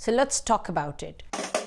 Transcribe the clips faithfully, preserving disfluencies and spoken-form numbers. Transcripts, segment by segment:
So let's talk about it.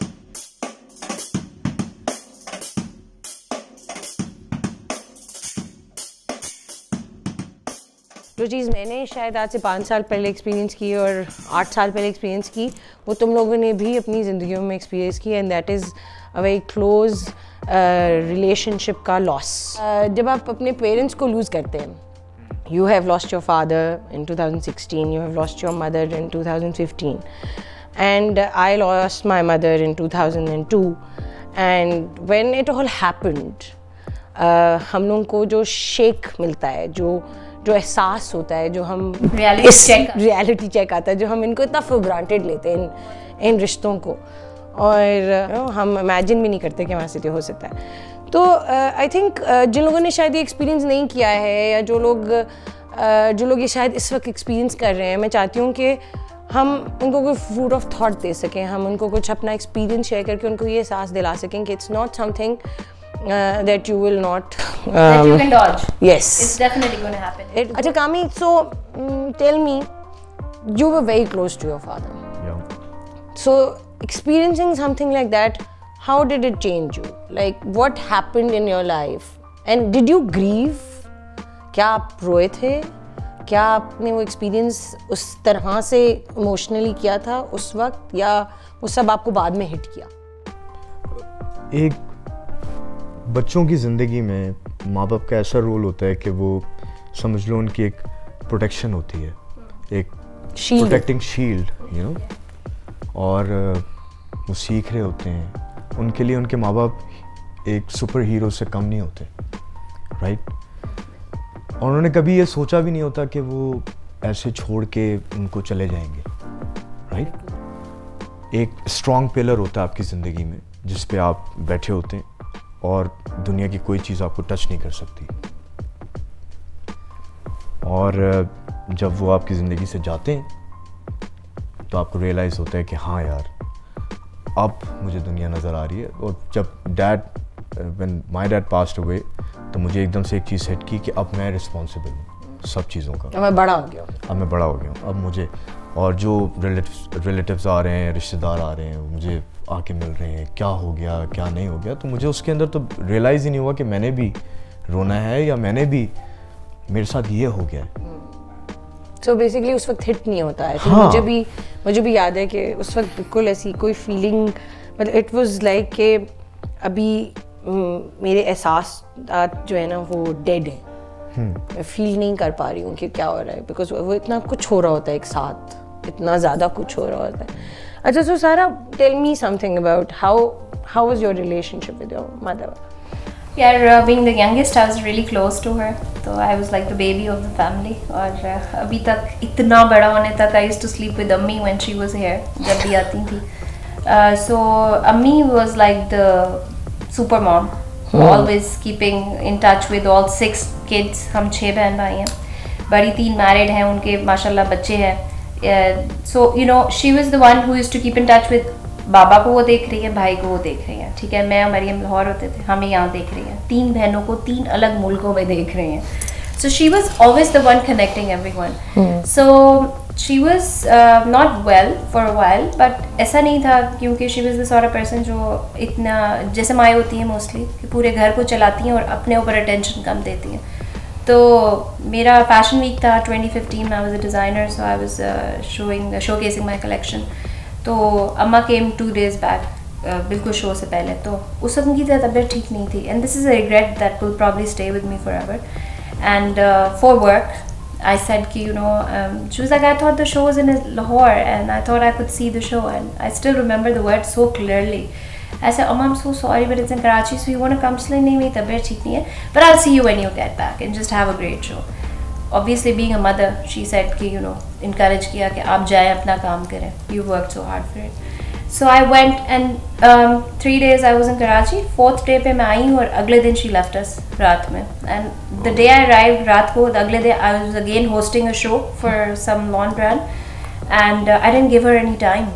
जो चीज़ मैंने शायद आज से पाँच साल पहले एक्सपीरियंस की और आठ साल पहले एक्सपीरियंस की, वो तुम लोगों ने भी अपनी ज़िंदगियों में एक्सपीरियंस की, and that is a very close relationship का लॉस. uh, जब आप अपने पेरेंट्स को लूज़ करते हैं, you have lost your father in two thousand sixteen, you have lost your mother in two thousand fifteen, and I lost my mother in two thousand two, and when it all happened, uh, हम लोगों को जो shake मिलता है, जो जो एहसास होता है, जो हम रियलिटी चेक रियलिटी चेक आता है, जो हम इनको इतना फॉर ग्रांटेड लेते हैं इन इन रिश्तों को, और you know, हम इमेजिन भी नहीं करते कि हमारे साथ हो सकता है. तो आई uh, थिंक uh, जिन लोगों ने शायद ये एक्सपीरियंस नहीं किया है, या जो लोग uh, जो लोग ये शायद इस वक्त एक्सपीरियंस कर रहे हैं, मैं चाहती हूँ कि हम उनको कोई फूड ऑफ थॉट दे सकें, हम उनको कुछ अपना एक्सपीरियंस शेयर करके उनको ये एहसास दिला सकें कि it's not something Uh, that you will not um, that you can dodge. Yes, it's definitely going to happen. It, Achha, Kami, so um, tell me, you were very close to your father. Yeah. So experiencing something like that, how did it change you? Like, what happened in your life? And did you grieve? क्या आप रोए थे? क्या आपने वो experience उस तरह से इमोशनली किया था उस वक्त, या वो सब आपको बाद में हिट किया? एक बच्चों की ज़िंदगी में माँ बाप का ऐसा रोल होता है कि वो समझ लो उनकी एक प्रोटेक्शन होती है, एक प्रोटेक्टिंग शील्ड, यू नो, और वो सीख रहे होते हैं. उनके लिए उनके माँ बाप एक सुपर हीरो से कम नहीं होते, राइट? और उन्होंने कभी ये सोचा भी नहीं होता कि वो ऐसे छोड़ के उनको चले जाएंगे, राइट? एक स्ट्रॉन्ग पिलर होता है आपकी ज़िंदगी में जिस पे आप बैठे होते हैं, और दुनिया की कोई चीज़ आपको टच नहीं कर सकती. और जब वो आपकी ज़िंदगी से जाते हैं तो आपको रियलाइज़ होता है कि हाँ यार, अब मुझे दुनिया नज़र आ रही है. और जब dad when my dad passed away, तो मुझे एकदम से एक चीज़ हिट की कि अब मैं रिस्पॉन्सिबल हूँ सब चीज़ों का. अब मैं बड़ा हो गया हूँ. अब मैं बड़ा हो गया हूँ. अब मुझे, और जो रिलेटिव्स रिलेटिव्स आ रहे हैं, रिश्तेदार आ रहे हैं, मुझे आके मिल रहे हैं, क्या हो गया क्या नहीं हो गया. तो मुझे उसके अंदर तो रियलाइज़ ही नहीं हुआ कि मैंने भी रोना है, या मैंने भी, मेरे साथ ये हो गया है. सो so बेसिकली उस वक्त हिट नहीं होता है. हाँ. मुझे भी मुझे भी याद है कि उस वक्त बिल्कुल ऐसी कोई फीलिंग, मतलब इट वाज लाइक कि अभी मेरे एहसास जो है ना वो डेड है. मैं फील नहीं कर पा रही हूँ कि क्या हो रहा है, बिकॉज वो इतना कुछ हो रहा होता है एक साथ, इतना ज़्यादा कुछ हो रहा होता है. अच्छा, so Sarah, tell me something about how how was your relationship with your mother? Yeah, uh, being the youngest, I was really close to her. So I was like the baby of the family. और uh, अभी तक इतना बड़ा होने तक I used to sleep with Ammi when she was here, जब भी आती थी. Uh, so Ammi was like the super mom, hmm. always keeping in touch with all six kids. हम छह बहन भाई हैं, बड़ी तीन married हैं, उनके माशाल्लाह बच्चे हैं. Uh, so you know, she was the one who used to keep in touch with बाबा को वो देख रही है, भाई को वो देख रही है, ठीक है. मैं और मरियम लाहौर होते थे, हमें यहाँ देख रही है. तीन बहनों को तीन अलग मुल्कों में देख रही हैं. So she was always the one connecting everyone. Hmm. So she was uh, not well for a while, but ऐसा नहीं था, क्योंकि she was the sort of person जो इतना, जैसे माएँ होती हैं मोस्टली, कि पूरे घर को चलाती हैं और अपने ऊपर अटेंशन कम देती हैं. तो मेरा फैशन वीक था twenty fifteen. I was a designer, so I was uh, showing uh, showcasing my collection. तो अम्मा came two days back, uh, बिल्कुल शो से पहले. तो उस वक्त उनकी तबीयत ठीक नहीं थी, and this is a regret that will probably stay with me forever. And uh, for work, I said कि you know, um, she was like, I thought the show was in Lahore, and I thought I could see the show, and I still remember the words so clearly. I said, Amma, I'm so sorry, but it's in Karachi, so you want to come? She's like, नहीं, मेरी तबीयत ठीक नहीं है, but I'll see you when you get back, and just have a great show. Obviously, being a mother, she said कि you know, encourage किया कि आप जाएं अपना काम करें. You worked so hard for it. So I went, and um, three days I was in Karachi. Fourth day पे मैं आई हूँ, और अगले दिन she left us रात में. And the day I arrived रात को, the अगले day I was again hosting a show for some lawn brand, and uh, I didn't give her any time.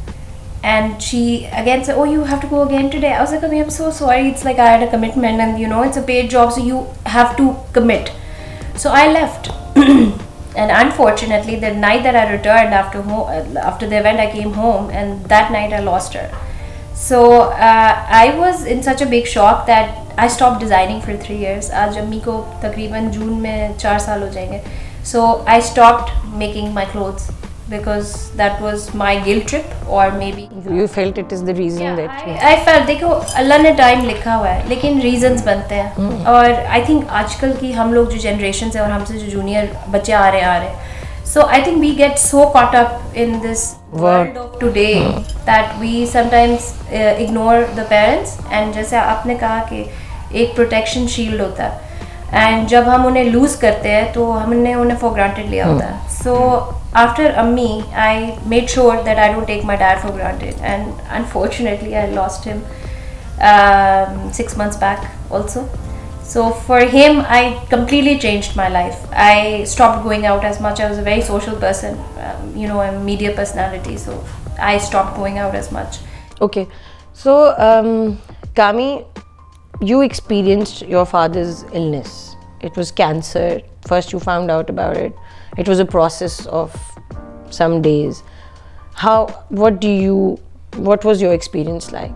And she again said, oh, you have to go again today. I was like, I'm so sorry. It's like I had a commitment, and you know, it's a paid job, so you have to commit. So I left. and unfortunately the night that I returned after home, after the event I came home, and that night I lost her. So uh, I was in such a big shock that I stopped designing for three years. आज अम्मी को तकरीबन जून में चार साल हो जाएंगे. So I stopped making my clothes because that was my guilt trip, or maybe you felt it is the reason yeah, that I, I felt, देखो अल्लाह ने टाइम लिखा हुआ है लेकिन reasons बनते हैं. hmm. और I think आजकल की हम लोग जो जनरेशन है और हमसे जो जूनियर बच्चे आ रहे आ रहे हैं, so I think we get so caught up in this world of today hmm. that we sometimes uh, ignore the parents. And जैसे आपने कहा कि एक protection shield होता है, and जब हम उन्हें lose करते हैं तो हमने उन्हें for granted लिया होता है. So after Ammi, I made sure that I don't take my dad for granted, and unfortunately I lost him um, six months back also. So for him, I completely changed my life. I stopped going out as much. I was a very social person, um, you know, a media personality, so I stopped going out as much. Okay, so um, Kami, you experienced your father's illness. It was cancer. First you found out about it. It was a process of some days. How, what do you, what was your experience like?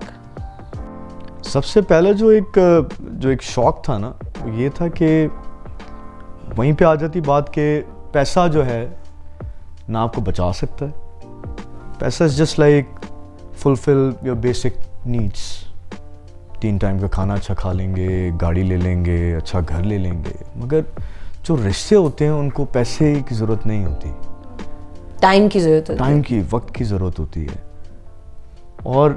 सबसे पहले जो एक जो एक shock था ना, ये था कि वहीं पे आ जाती बात कि पैसा जो है ना आपको बचा सकता है. पैसा is just like fulfil your basic needs. तीन टाइम का खाना अच्छा खा लेंगे, गाड़ी ले लेंगे, अच्छा घर ले लेंगे, मगर जो रिश्ते होते हैं उनको पैसे की ज़रूरत नहीं होती. टाइम की ज़रूरत होती है. टाइम की, वक्त की ज़रूरत होती है. और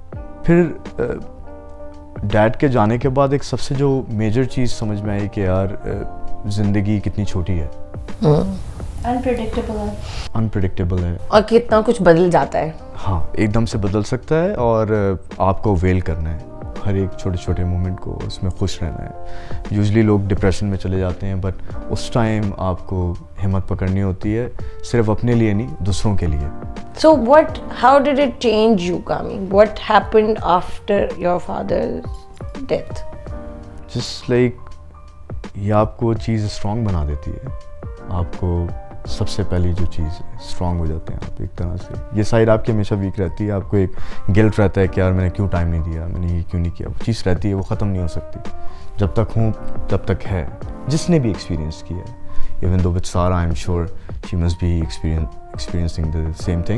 फिर डैड के जाने के बाद एक सबसे जो मेजर चीज़ समझ में आई कि यार ज़िंदगी कितनी छोटी है. अनप्रेडिक्टेबल है. अनप्रेडिक्टेबल है और कितना कुछ बदल जाता है. हाँ, एकदम से बदल सकता है और आपको वेल करना है हर एक छोटे छोटे मोमेंट को, उसमें खुश रहना है. यूजुअली लोग डिप्रेशन में चले जाते हैं, बट उस टाइम आपको हिम्मत पकड़नी होती है, सिर्फ अपने लिए नहीं, दूसरों के लिए. So what, how did it change you, Kami? What happened after your father's death? Just like, ये आपको चीज़ स्ट्रॉन्ग बना देती है. आपको सबसे पहली जो चीज़ है, स्ट्रॉन्ग हो जाते हैं आप एक तरह से. ये साइड आपकी हमेशा वीक रहती है. आपको एक गिल्ट रहता है कि यार मैंने क्यों टाइम नहीं दिया, मैंने ये क्यों नहीं किया. वो चीज़ रहती है, वो ख़त्म नहीं हो सकती. जब तक हूँ तब तक है. जिसने भी एक्सपीरियंस किया है, even though with Sarah I'm sure she must be experience, experiencing the same thing.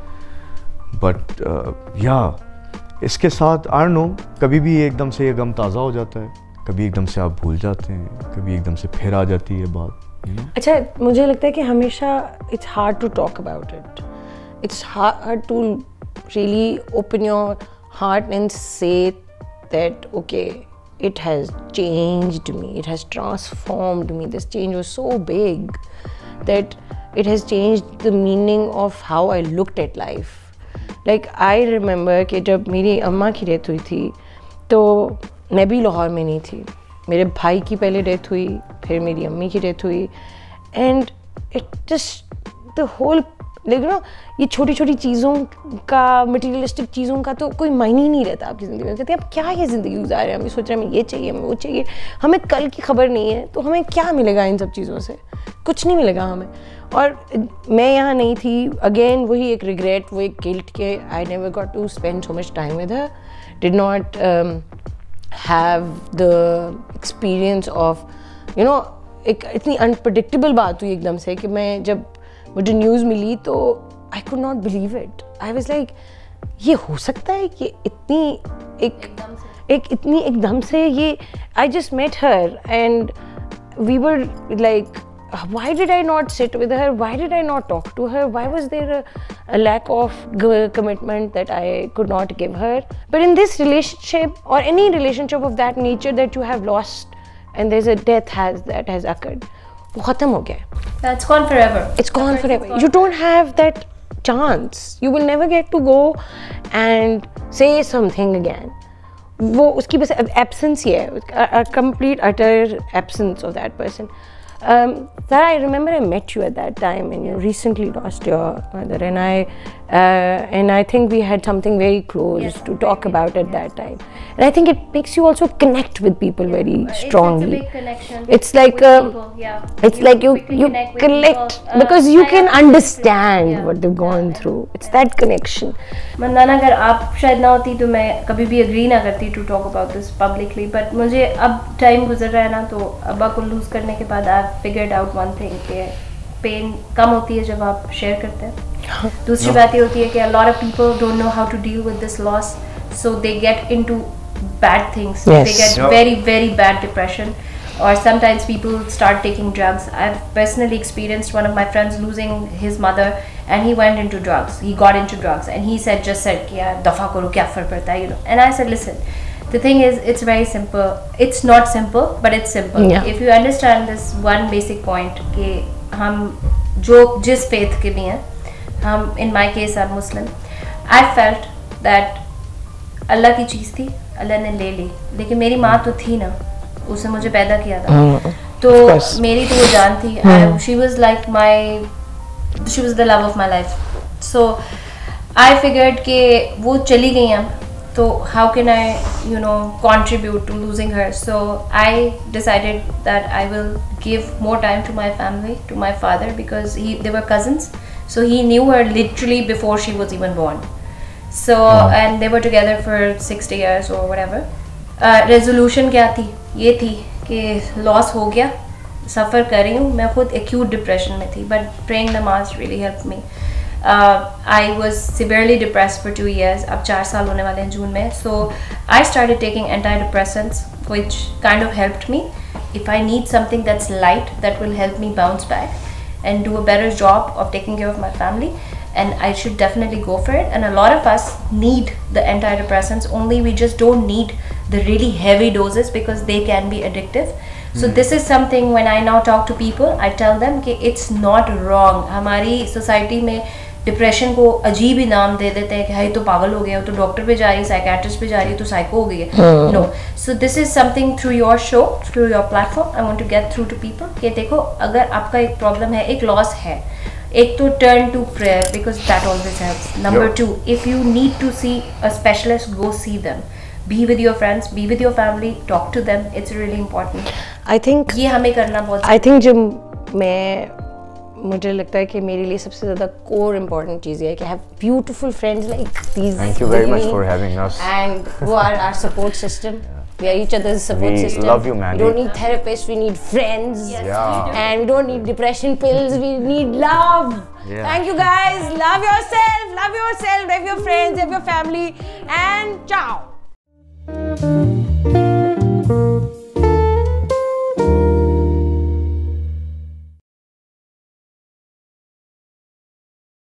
But uh, yeah, इसके साथ I don't know, कभी भी एकदम से ये गम ताज़ा हो जाता है, कभी एकदम से आप भूल जाते हैं, कभी एकदम से फिर आ जाती है बात. अच्छा, मुझे लगता है कि हमेशा it's hard to talk about it. It's hard to really open your heart and say that okay, it has changed me, it has transformed me. This change was so big that it has changed the meaning of how I looked at life. Like I remember कि जब मेरी अम्मा की death हुई थी तो मैं भी लाहौर में नहीं थी. मेरे भाई की पहले डेथ हुई, फिर मेरी अम्मी की डेथ हुई, and it just the whole, like no, ये छोटी छोटी चीज़ों का, मटीरियलिस्टिक चीज़ों का तो कोई मायने ही नहीं रहता आपकी ज़िंदगी में. कहते हैं आप क्या ये ज़िंदगी गुजार रहे हैं, हमें सोच रहे हैं हमें ये चाहिए, हमें वो चाहिए, हमें कल की खबर नहीं है, तो हमें क्या मिलेगा इन सब चीज़ों से? कुछ नहीं मिलेगा हमें. और मैं यहाँ नहीं थी, अगेन वही एक रिग्रेट, वो एक गिल्ट के I never got to spend so much time with her, did not have the experience of, you know, एक इतनी अनप्रडिक्टेबल बात हुई एकदम से कि मैं जब मुझे न्यूज़ मिली तो I could not believe it. I was like, ये हो सकता है कि इतनी एक एक इतनी एकदम से ये. I just met her and we were like, why did I not sit with her? Why did I not talk to her? Why was there a, a lack of g- commitment that I could not give her? But in this relationship or any relationship of that nature that you have lost and there's a death has that has occurred, वो खत्म हो गया. That's gone forever. It's gone forever. You don't have that chance. You will never get to go and say something again. वो उसकी बस absence ही है, a complete utter absence of that person. Um, Sarah, I remember I met you at that time, and you recently lost your mother, and I, uh, and I think we had something very close yes, to talk about at yes. that time. And I think it makes you also connect with people yeah. very strongly. It's, it's a big connection. It's like uh, people, yeah. It's you like you you connect, connect uh, because you can understand yeah. what they've gone yeah. through. It's yeah. that connection. Mandanna, अगर आप शायद ना होती तो मैं कभी भी agree ना करती to talk about this publicly. But मुझे अब time गुजर रहा है ना, तो अब्बा को lose करने के बाद I figured out one thing कि pain कम होती है जब आप share करते हैं. दूसरी बात ये होती है कि a lot of people don't know how to deal with this loss, so they get into bad things. Yes. They get yep. very very bad depression, or sometimes people start taking drugs. I've personally experienced one of my friends losing his mother, and he went into drugs. He got into drugs, and he said just said कि यार दफा करो क्या फर्क पड़ता है, you know. And I said, listen, the thing is, it's very simple. It's not simple, but it's simple. Yeah. If you understand this one basic point कि हम जो जिस faith के भी हैं, हम in my case I'm Muslim. I felt that अल्लाह की चीज़ थी, अल्लाह ने ले ली, लेकिन मेरी माँ तो थी ना, उसने मुझे पैदा किया था, mm, तो मेरी तो वो जान थी. mm. She was like my, she was the love of my life. So I figured कि वो चली गई हैं, तो how can I, you know, contribute to losing her? So I decided that I will give more time to my family, to my father, because he they were cousins, so he knew her literally before she was even born. So oh. and they were together for sixty years or whatever. uh, resolution क्या थी? ये थी कि loss हो गया, suffer कर रही हूँ, मैं खुद acute depression में थी, but praying namaz really helped me. uh, I was severely depressed for two years. अब चार साल होने वाले हैं जून में. So I started taking antidepressants, which kind of helped me. If I need something that's light, that will help me bounce back and do a better job of taking care of my family, and I should definitely go for it. And a lot of us need the antidepressants, only we just don't need the really heavy doses because they can be addictive. So mm. this is something when I now talk to people, I tell them कि it's not wrong. हमारी society में depression को अजीब ही नाम दे देते हैं कि high तो पागल हो गया, तो डॉक्टर पे जा रही है, साइकेट्रिस्ट पे जा रही है, तो साइको हो गई है. No, so this is something through your show, through your platform, I want to get through to people कि देखो, अगर आपका एक प्रॉब्लम है, एक लॉस है, एक तो turn to prayer because that always helps. Number two, if you need to see a specialist, go see them. Be with your friends, be with your family, talk to them. It's really important. I think ये हमें करना बहुत. I think जब मैं मुझे लगता है कि मेरे लिए सबसे ज़्यादा core important चीज़ ये है कि I have beautiful friends like these. Thank you very much for having us. And who are our support system. Yeah. We are each other's support we system. We love you, man. We don't need therapists. We need friends. Yes, yeah. we and we don't need depression pills. We need love. Yeah. Thank you guys. Love yourself. Love yourself. Love your friends. Love your family. And ciao. Thank you.